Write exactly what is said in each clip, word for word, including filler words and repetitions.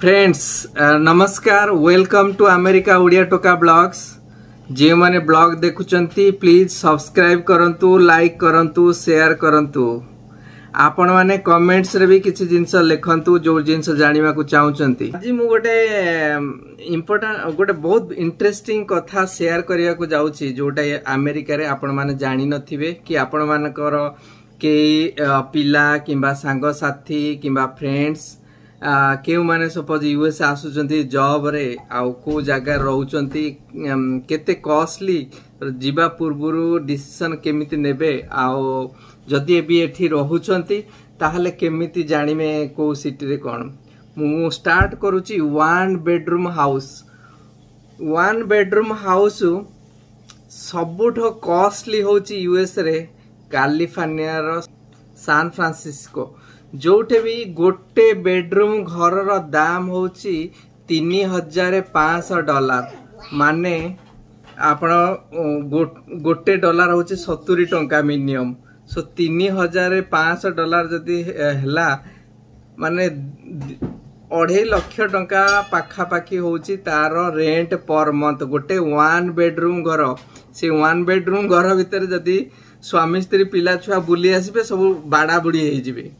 Friends नमस्कार welcome to America Odia टोका blogs जे माने ब्लॉग देखुचंती प्लीज सब्सक्राइब करंतु लाइक करंतु शेयर करंतु आपण माने कमेंट्स रे भी किछि जिंस लिखंतु जो जिंस जानिबा को चाहुचंती। आज मु गोटे इंपोर्टेंट गोटे बहुत इंटरेस्टिंग कथा शेयर करिया को जाउची जोटा अमेरिका रे आपण माने जानि नथिबे कि आपण मानकर के पिला किंबा सांग साथी किंबा फ्रेंड्स केउ माने सपोज यूएस आसुचंती जॉब रे आउ को जगह रहउचंती केते कॉस्टली जीवा पूर्वरु डिसीजन केमिति नेबे आउ जदि एबी एठी रहउचंती ताहले केमिति जानिमे को सिटी रे कोन मु स्टार्ट करूची one bedroom house one bedroom house सबुठो कॉस्टली होची यूएस रे कैलिफोर्निया रो सैन फ्रांसिस्को जोटे भी गोटे बेडरूम घर रो दाम होची तीन हजार पांच डॉलर माने आपण गो, गोटे डॉलर होची सत्तरी टंका मिनिमम सो तीन हजार पांच डॉलर जदि हैला माने अढ़ाई लक्ष टंका पाखा पाखी होची तार रेंट पर मंथ गोटे वन बेडरूम घर से वन बेडरूम घर भीतर जदि स्वामी स्त्री पिला छुआ बुली आसीबे सब बाड़ा बुड़ी हो जिवे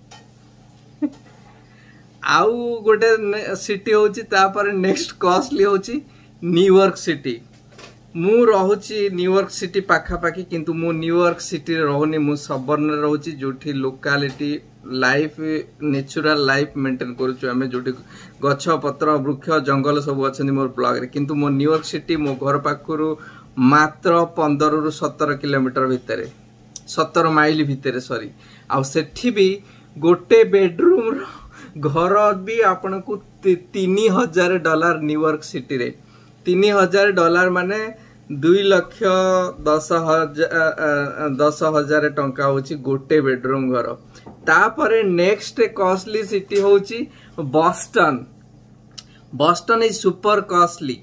आउ गोटे सिटी होची तापर नेक्स्ट कॉस्टली होची न्यूयॉर्क सिटी मु रहूची न्यूयॉर्क सिटी पाखा पाखी किंतु मु न्यूयॉर्क सिटी रहूनी मु सबर्न रहूची जोठी locality life natural life maintain करूछु हमें जोठी गछ पत्र वृक्ष जंगल सब अछनी मोर ब्लॉग रे किंतु मो न्यूयॉर्क सिटी मो घर पाखरु मात्र पंद्रह रु सत्रह किलोमीटर भितर सत्रह माइल भितर सॉरी आ सेठी भी गोटे बेडरूम घर भी आपन को तीन हजार डॉलर न्यूयॉर्क सिटी रे तीन हजार डॉलर माने दुई लक्ष दस हजार दस हजार टंका होची गोटे बेडरूम घर तापरे नेक्स्ट कॉस्टली सिटी होची Boston Boston is super costly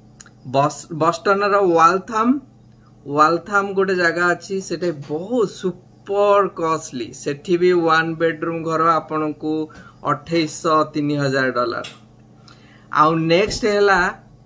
Boston रो वाल्थम वाल्थम गोटे जगह अच्छी सेटे बहुत सुपर कॉस्टली सेठी भी वन बेडरूम घर आपन को अट्ठाईस तीन हजार डॉलर आउ नेक्स्ट हैला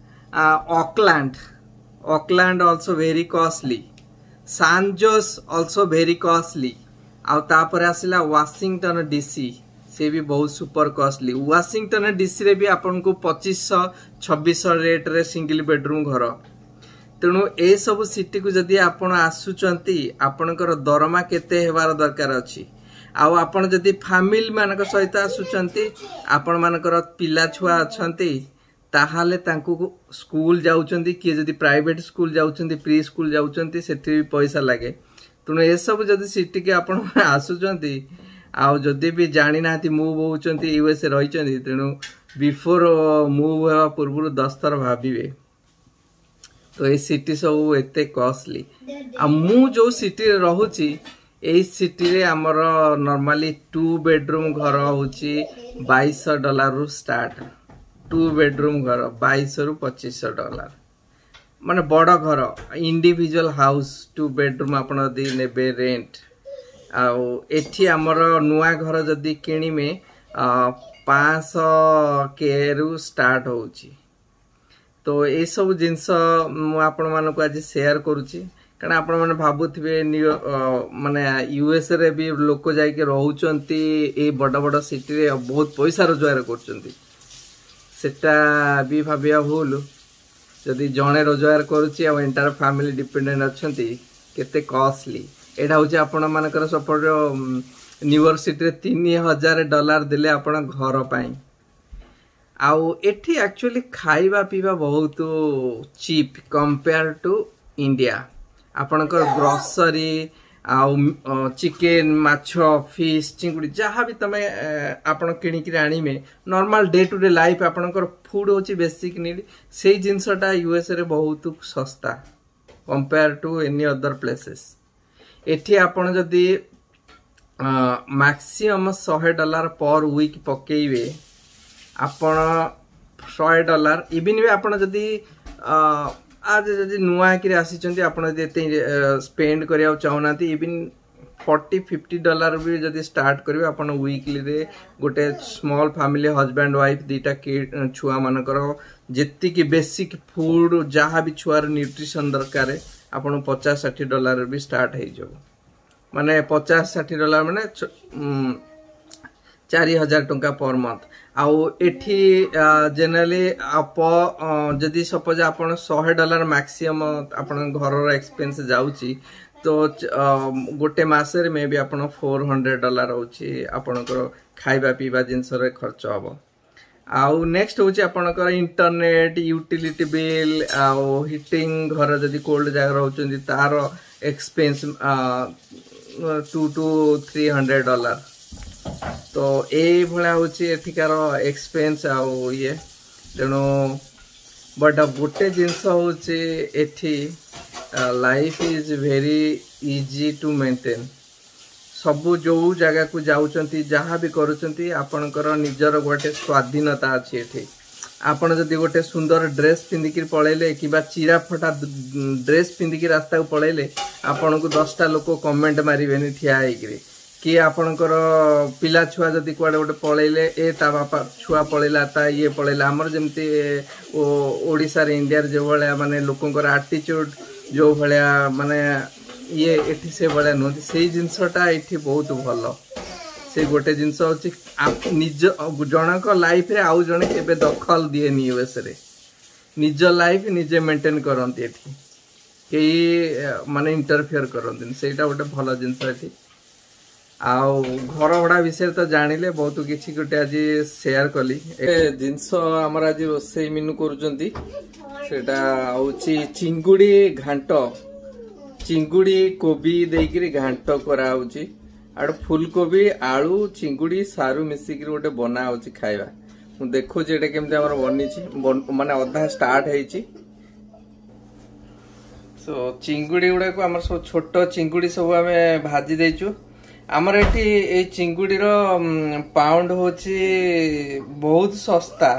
Oakland Oakland also very costly San Jose also very costly आउ तापर आसिला वाशिंगटन डीसी से भी बहुत सुपर कॉस्टली वाशिंगटन डीसी रे भी आपन को पच्चीस सौ छब्बीस सौ रेट रे सिंगल बेडरूम घर तेणु ए सब सिटी को जदि आपण आसुचंती आपनकर दरमा केते हेबार दरकार अछि आउ आपण जदि फैमिली मानक सहित आसुचंती आपण मानकर पिला छुआ अछंती ताहाले तांकू स्कूल जाउचंती कि जदि प्राइवेट स्कूल जाउचंती प्री स्कूल जाउचंती सेठी भी पैसा लागे तेणु ए सब जदि सिटी के आपण आसुचंती आउ जदि भी जानि नाती मूव होउचंती यूएस रहिचंती तेणु बिफोर मूव हेबा पूर्व दस थर भाबिबे तो ये सिटी सब एते कॉस्टली आ मु जो सिटी रहूची ए सिटी रे हमर नॉर्मली टू बेडरूम घर होची बाईस सौ डॉलर रु स्टार्ट टू बेडरूम घर बाईस सौ रु पच्चीस सौ डॉलर माने बड़ घर इंडिविजुअल हाउस टू बेडरूम आपण जदि नेबे रेंट आ एठी हमर नुआ घर जदि किनिमे पाँच सौ के रु स्टार्ट होची तो ये सब जिनस आपण मान को आज शेयर करुच्ची कारण आपण मैंने भावुवे माने यूएस रे भी लोक जाके रहउचंती ए बड़ बड़ सिटी रे बहुत पैसा रोजगार करचंती सेटा भी भाबिया भूल जदि जणे रोजगार करुच्ची आ एंटायर फैमिली डिपेंडेंट अछंती केते कॉस्टली एटा होची आपण मानकर सपोर्ट न्यूयॉर्क सिटी रे तीन हजार डॉलर देले आपण घर पाई आउ एठी एक्चुअली खाइबा पीवा बहुत चीप कंपेयर टू इंडिया आपनकर ग्रोसरी आउ चिकेन माछो फिश चिंगुड़ी जहाँ भी तमे आपण किनिक आनिमे normal day to day life आपनकर फूड होची बेसिक नीड से जिनसटा यूएस रे बहुत सस्ता compare to any other places एठी आपण जदी मैक्सिमम सौ डॉलर पर वीक पकेइबे आपण सौ डॉलर इवन भी आपण जदी आज जदी नुआ कि आसी आपण जदी स्पेंड करिया चाहनाती इवन फोर्टी फिफ्टी डॉलर भी जदि स्टार्ट करेंगे अपन वीकली रे गोटे स्मॉल फैमिली हस्बैंड वाइफ दीटा किड छुआ मानकर जेति की बेसिक फूड जहाँ भी छुआर न्यूट्रिशन दरकार आपन पचास षाठी डॉलर भी स्टार्ट हो जाओ माने पचास षाठी डॉलर माने चारि हजार टंका पर मंथ आउ एठी जनरली आप जदि सपोज आपन सौ डॉलर मैक्सिमम आपन घर एक्सपेंस जाउची तो गोटे मासरे मे भी आपन फोर हंड्रेड डॉलर होची आपनकर खाइबा पीबा जिनस रे खर्च हबो आउ नेक्स्ट होची आपनकर इंटरनेट यूटिलिटी बिल आउ हीटिंग घर जदि कोल्ड जगह रहउचंदी तार expense two two three hundred dollar तो ए भला होची एठिकार एक्सपेंस आउ ये तेणु बट गोटे जिनस होची एठी life is very easy to maintain सबू जो जगह को जाउचंती जहाँ भी करूचंती आपनकर निजर गोटे स्वाधीनता अच्छी एठी आपण जदि गोटे सुंदर ड्रेस पिंधिकी पळेले किबा चिरा फटा ड्रेस पिंधिकी रास्ता को पळेले आपण को दसटा लोक कमेंट मारिबेनी ठिया हेकरी कि आपणकर पिला छुआ जदि कुआडे गोटे पळेले ए ता बापा छुआ पळेला ता ये पळेला हमर जेमती ओडिसा रे इंडिया रे जो भले माने लोकंकर एटीट्यूड जो भले माने ये एठी से भले न से जिनसटा एठी बहुत भलो से गोटे जिनस होची निज जनक लाइफ रे आउ जने केबे दखल दिए नि यूएस रे निज लाइफ निजे मेंटेन करंती एठी केई माने इंटरफेयर करंती सेटा गोटे भलो जिनस एठी आउ घर भड़ा विषय तो जानिले बहुत किसी गोटे आज शेयर कली जिनस आमर आज रोसे मेनू करुचंती सेटा होची चिंगुड़ी घांट चिंगुड़ी कोबी देकरी घांट करा होची आड़ फुलकोबी आलू चिंगुड़ी सारू मिसिक गोटे बना होची खाइबा मु देखो जेटा केमते हमर बनिची माने अधा स्टार्ट हेची सो चिंगुड़ी गुडा को हमर सब छोट चिंगुड़ी सब हमें भाजी देचू आमर एटी ए चिंगुड़ी रो पाउंड होची बहुत सस्ता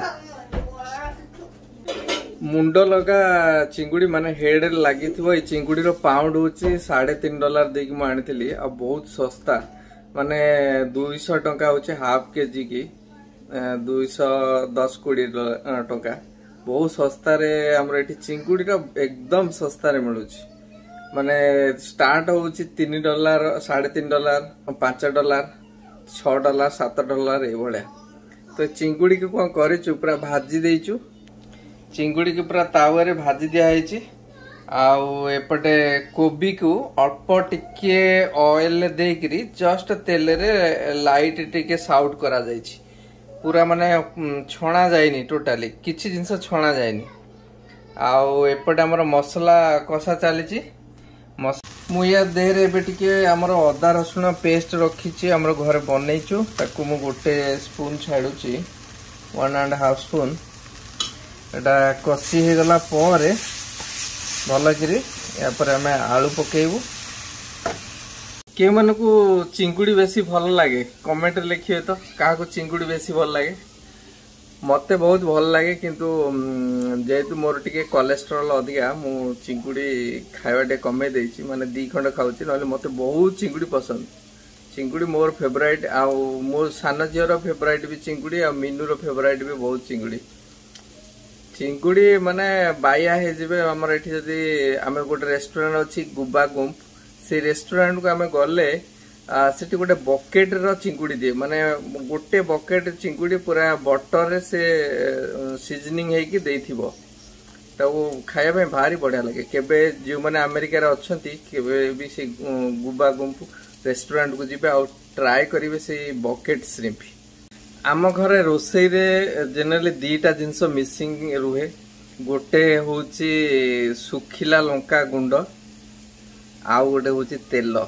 मुंड लगा चिंगुड़ी माने हेड लगी थी ये चिंगुड़ी रो पाउंड होची साढ़े तीन डॉलर देकी मु आनिथिली आ बहुत सस्ता माने दुई सौ टंका होची हाफ केजी की दुई सौ दस कोड़ी टंका बहुत सस्ता रे हमर एटी चिंगुड़ी रो एकदम सस्ता रे मिलुची माने स्टार्ट होची तीन डॉलर साढ़े तीन डॉलर पांच डॉलर छह डॉलर सात डॉलर ए भलिया तो चिंगुड़ी को कोन करिचु पूरा भाजी देइचु चिंगुड़ी के पूरा तावा रे भाजी दिया है आउ एपटे कोबी को अल्प टिके ऑयल देकरी जस्ट तेल रे लाइट टिके साउट करा जाइछि पूरा माने छणा जाइनी टोटाली किछि जिंस छणा जाइनी आउ एपटे हमर मसला कसा चलीछि मु या देहरे एबे टिके हमर अदा रसुण पेस्ट रखिछि हमर घर बनैछु ताकू मु गोटे स्पून छाडुछि वन एंड हाफ स्पून एटा कसी हे गला परे भल करी या पर हमें आलू पकेबू के मन को चिंगुड़ी बेसी भल लागे कमेंट लिखिए तो क्या को चिंगुड़ी बेसी भल लागे मते बहुत भल लागे किंतु जेहेतु मोर टिके कोलेस्ट्रॉल अधिका मु चिंगुड़ी खाइबा टे कमे देछि माने दी खंड खाउछि नले मते बहुत चिंगुड़ी पसंद चिंगुड़ी मोर फेवरेट आ मोर सान झियर फेवरेट भी चिंगुड़ी आ मीनू रो फेवरेट भी बहुत चिंगुड़ी चिंगुड़ी माने बाया हे जिबे हमर एठी जदी हमें गोटे रेस्टोरेंट अछि गुबा गुम्प से रेस्टोरेंट को हमें गले सेठी गोटे बकेट रो चिंगुड़ी दे माने गोटे बकेट चिंगुड़ी पूरा बटर रे से सीजनिंग हे कि देथिबो तो खाया में भारी बढ़िया लगे केबे जो माने अमेरिका रे अछंती केबे भी से गुबा गुम्प रेस्टोरेंट को जिबे आ ट्राई करिवे से बकेट श्रिम्प आम घरे रोसई रे जनरली दीटा जिनस मिसिंग रुहे गोटे होची सुखिला लंका गुंड आउ गोटे होची तेल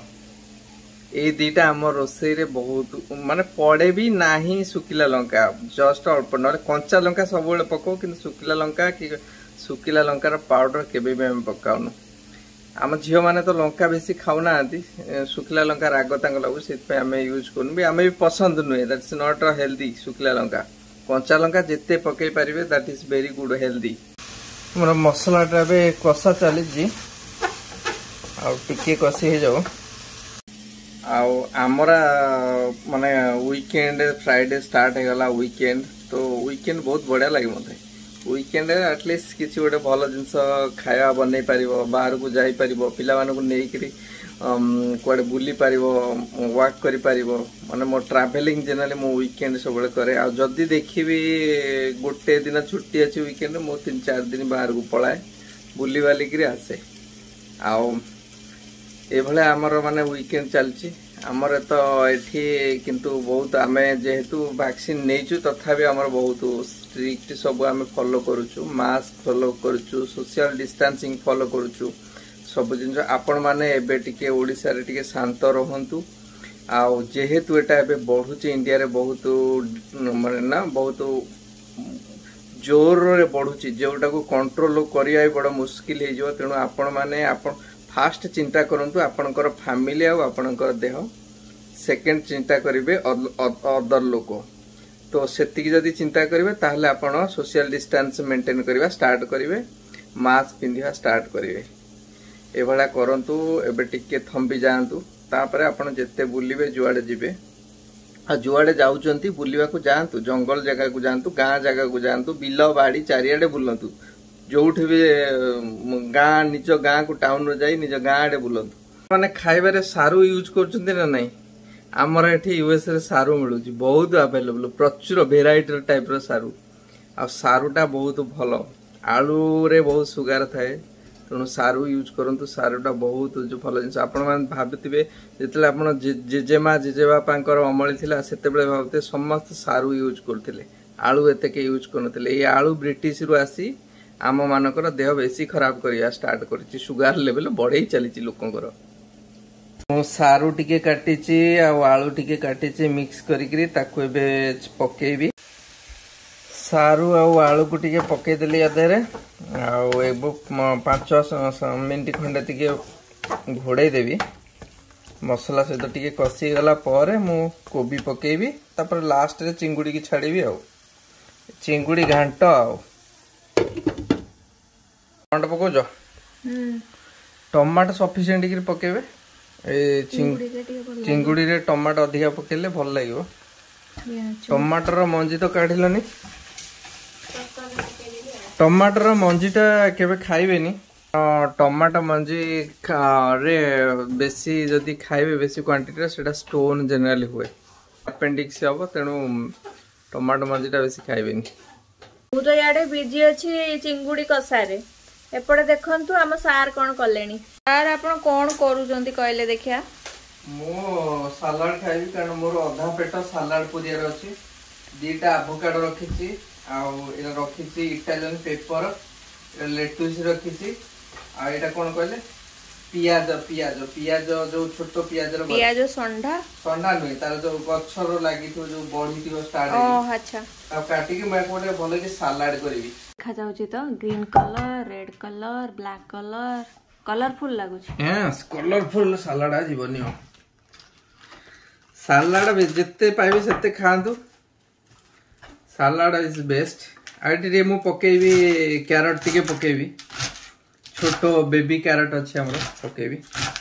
ए दीटा आम रोसई रे बहुत माने पड़े भी नाही सुखिला लंका जस्ट अल्प न कंचा लंका सब बेले पकाओ किंतु सुखिला लंका कि सुखिला लंकार पाउडर केबे भी हम पकाउनु आम झील मैंने तो लंका बेसी खाऊना सुखिला लंका राग लगू से आम यूज करूँ भी आम भी पसंद नुहे दैट इज नॉट हेल्दी सुखिला लंका कंचा लंका जिते पकई पारे that is very good healthy more मसलाटा कषा चली टे कषी हो जाओ आमरा माने वीकेंड फ्राइडे स्टार्ट हो गला वीकेंड तो वीकेंड बहुत बढ़िया लगे मते वीकेंड एटलिस्ट किसी गोटे भल जिनस खाया बन पार बाहर को जाई पार पिला मानक नहीं कुआडे बुली पार वाक करि पार माने मो ट्रैवलिंग जनरली मो वीकेंड सब करे आ जदी देखिबी गोटे दिन छुट्टी अछि वीकेंड मो तीन चार दिन बाहर को पलाए बुली वाली करी आसे आ ए भले हमर माने वीकेंड चलची हमर तो एठी किंतु बहुत आमे जेहेतु वैक्सीन नेचु तथापि हमर बहुत स्ट्रिक्ट सब आमे फॉलो करूछु मास्क फॉलो करूछु सोशल डिस्टेंसिंग फॉलो करूछु सब जिन आपण माने एबे टिके ओडिसा रे टिके शांत रहंतु आ जेहेतु एटा एबे बढ़ुची इंडिया रे बहुत माने ना बहुत जोर रे बढ़ुची जेउटा को कंट्रोल करिया बड़ मुश्किल हे जो तेनु आपण माने आपण फास्ट चिंता करंतु आपणकर फैमिली आ आपणकर देह सेकंड चिंता करिवे अदर लोक तो सेतिकी जदी चिंता करिवे ताहले आपण सोशल डिस्टेंस मेंटेन करिवा स्टार्ट करिवे मास्क पिंधिवा स्टार्ट करिवे एभला करंतु एबे टिके थंबी जांतु तापरे आपण जेते बुलिवे जुआडे जिवे आ जुआडे जाउचंती बुलिवा को जांतु जंगल जगह को जांतु गां जगह को जांतु बिलो बाड़ी चारियाडे बुलंतु जोठी भी गाँ निज गाँ को टाउन रो जाई निज गाँ आडे बुलंतु माने खाइबारे सारू यूज करचंती ना नहीं आमर एठी यूएस रे सारू मिलुची बहुत अवेलेबल प्रचुर वेराइटी टाइप रो सारू आ सारूटा बहुत भलो आलू रे बहुत सुगार थाए तेणु सारू यूज करंतु सारूटा बहुत जो भल जिन आपण मान भाबुथिबे जेतले आपण जेजेमा जेजेबापांकर अमली थिला सेते बेले भाबते समस्त सारू यूज करथिले आलू एते के यूज करनथिले ए आलू ब्रिटिश रु आसी आम मानकर देह बेसी खराब करिया स्टार्ट करछि सुगार लेवल बढ़ई चलीछि लोकंकर मो सारू टिके काटिछि आ आलू टिके काटिछि मिक्स करिकरी ताको एबे पकेइबी सारू आ आलू को टिके पके देली अधेरे आ एबो पाँच मिनिट खंडे टिके घोड़े देबी मसला सहित टिके कसी गला परे मु कोबी पकेइबी तापर लास्ट रे चिंगुड़ी की छाड़ीबी आ चिंगुड़ी घांट आ टमाटो पकोज टमाटो सफिशिएंट कर पकेबे ए चिंगुड़ी रे टमाटो अधिका पकेले भल लागिवो टमाटर रो मंजी तो काढिलनी टमाटर रो मंजीटा केबे खाइबेनी टमाटो मंजी रे बेसी जदी खाइबे बेसी क्वांटिटी सेटा स्टोन जनरली हुए अपेंडिक्स हबो तेनु टमाटो मंजीटा बेसी खाइबेनी मु तो याडे बिजी अछि चिंगुड़ी कसारे एपटे देखंतु हम सार कोन कलेनी सार आपण कोन करूजंती कहले देखिया मो सलाड खाइबी कारण मोर आधा पेट सलाड पुरियर अछि दीटा एवोकाडो रखिछि आ एरा रखिछि इटालियन पेपर लेटुस रखिछि आ एटा कोन कहले पियाज पियाज पियाज जो छोटो पियाज रो पियाज संडा संडा नै तार जो गच्छरो लागि थो जो बढी थियो स्टार्ट ओ अच्छा आ काटी के मैं कोटे भले कि सलाड करबी खा जाउची तो green colour red colour black colour colourful लागुची यस कलरफुल सलाड आ जीवनी हो सलाड जेते पाइबे सेते खांतु सलाड इज बेस्ट आइटी रे मु पकेबी कैरेट टिके पकेबी छोटो बेबी कैरेट अछि हमरो पकेबी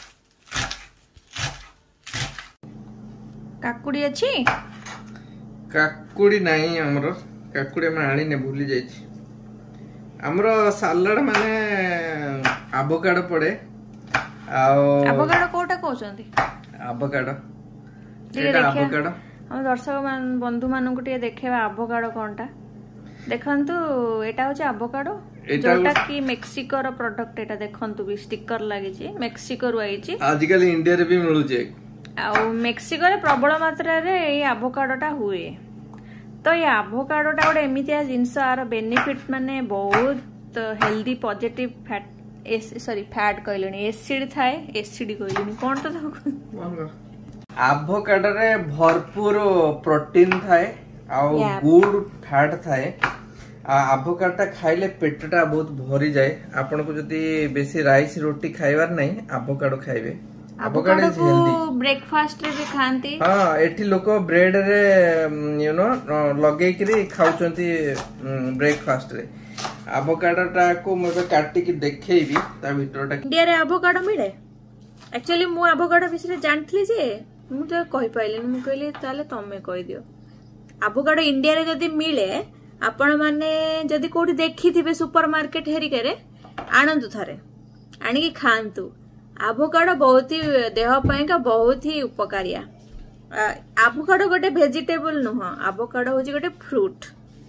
काकुड़ी अछि काकुड़ी नाही हमरो काकुड़ी में आनी ने भूली जाई हमरो सलाड माने एवोकाडो पड़े आ एवोकाडो कोटा कहउचंती एवोकाडो एटा एवोकाडो हम दर्शक मान बंधु मानन को टिके देखेबा एवोकाडो कोनटा देखंतु एटा होचे एवोकाडो जोटा की मेक्सिको रो प्रोडक्ट एटा देखंतु भी स्टिकर लागि छी मेक्सिको रु आइची आजकल इंडिया रे भी मिलु जे आ मेक्सिको रे प्रबल मात्रा रे ए एवोकाडोटा हुए तो ये एवोकाडोटा गोटे एमितिया जिनस आर बेनिफिट माने बहुत healthy positive fat sorry fat कहलेनी एसिड थाए एसिड कहलेनी कोन तो एवोकाडो रे भरपूर प्रोटीन थाए आ गुड फैट थाए एवोकाडो खाइले पेटटा बहुत भरी जाए आपन को जदी बेसी राइस रोटी खाइबार नहीं एवोकाडो खाइबे एवोकाडो इज हेल्दी ब्रेकफास्ट रे भी खांती हां एठी लोक ब्रेड रे यू नो लगे करी खाउचंती ब्रेकफास्ट रे एवोकाडो टा को मबे काटी के देखैबी ता भीतरटा इंडिया रे एवोकाडो मिले एक्चुअली मु एवोकाडो बिसरे जानथली जे मुझे कहि पाइलिन मु कहली ताले तमे कहि दियो आभोकाडो इंडिया रे जदी मिले आपण माने जदी कोठी देखिथिबे सुपर मार्केट हेरिकारे आनंदु थारे आनिकी खांतु आभोकाडो बहुत ही देह पई का बहुत ही उपकारिया आभोकाडो गोटे वेजिटेबल नुह आभोकाडो होची गोटे फ्रूट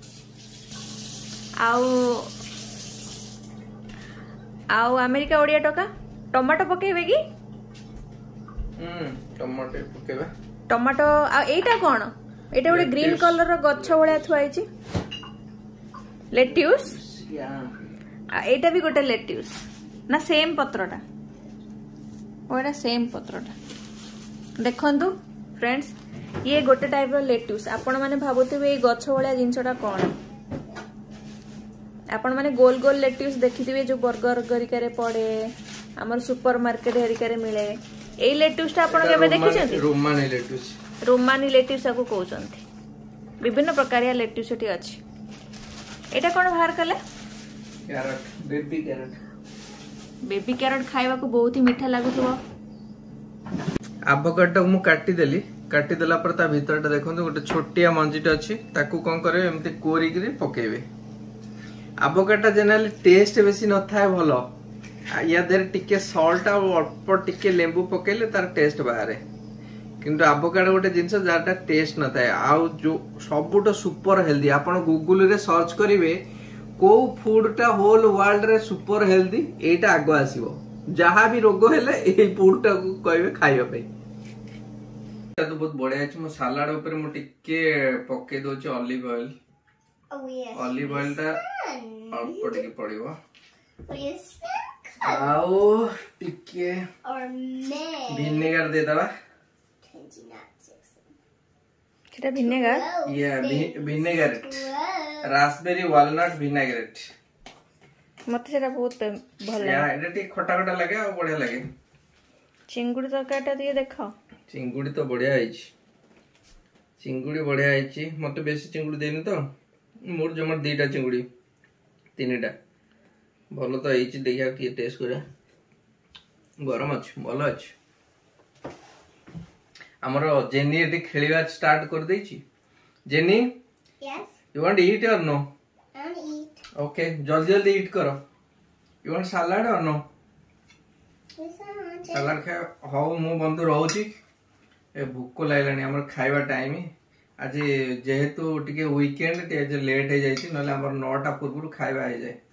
आउ आउ अमेरिका ओडिया टका टमाटो पकेबे की हम्म टमाटो पकेबे टमाटो आ एटा कोन एटा गोटे ग्रीन कलर रो गच्छ भलिया थुआई छी लेट्यूस या आ एटा भी गोटे लेट्यूस ना सेम पत्रटा ओटा सेम पत्रटा देखंतु फ्रेंड्स ये गोटे टाइप रो लेट्यूस आपण माने भाबुथिबे ए गच्छ भलिया जिंसटा कोन आपण माने गोल गोल लेट्यूस देखिथिबे जो बर्गर गरिकारे पड़े हमर सुपर मार्केट हेरिकारे मिले ए लेट्यूस ता आपण केबे देखिछथि रोमानी लेट्यूस रोमानी लेट्यूस को कहउछन्ति विभिन्न प्रकार लेट्यूस एटी अछि एटा कोन बाहर कले carrot baby carrot baby carrot खाइबा को बहुत ही मीठा लागुथबो आभोकाडो मु काटी देली काटी देला पर ता भीतरटा देखंतु गोटे छोटिया मंजीटा अछि ताकू कोन करे एमते कोरी करी पकेबे आभोकाडो जनरली टेस्ट बेसी न थाए भलो या देर टिके सॉल्ट आ अल्प टिके लेंबू पकेले तार टेस्ट बाहरे किंतु आभोकाडो गोटे जिंस जाटा टेस्ट न थाए आ जो सबुटो सुपर हेल्दी आपण गूगल रे सर्च करिवे को फूडटा होल वर्ल्ड रे सुपर हेल्दी एटा आगो आसीबो जहाँ भी रोग हेले ए फूडटा को कहबे खाइबा पे तो बहुत बढ़िया अछि मो सलाड ऊपर मु टिके पके दोछि ऑलिव ऑयल ऑलिव ऑयल टा अल्प टिके पड़िबो आओ टिके विनेगर दे दबा केटा विनेगर या विनेगर रास्पबेरी वालनट विनेगर मते सेटा बहुत भल या एटा टिक खटा खटा लागे आ बढ़िया लागे चिंगुड़ी तरकारीटा दिए देखो चिंगुड़ी तो बढ़िया आइछि चिंगुड़ी बढ़िया आइछि मते बेसी चिंगुड़ी देनी तो मोर जमर दीटा चिंगुड़ी तीनटा भलो तो आइछि देखिया कि टेस्ट करे गरम अछि भलो अछि हमर जेनी एटी खेलिबा स्टार्ट कर दैछि जेनी yes you want eat or no I want eat okay जल्दी जल्दी ईट करो you want salad or no salad खा हो मु बंधु रहउछि ए भूख लागलानी हमर खाइबा टाइम आज जेहेतु टिके वीकेंड टे लेट हे जाइछि नले हमर नौ टा पूर्व खाइबा हे जाय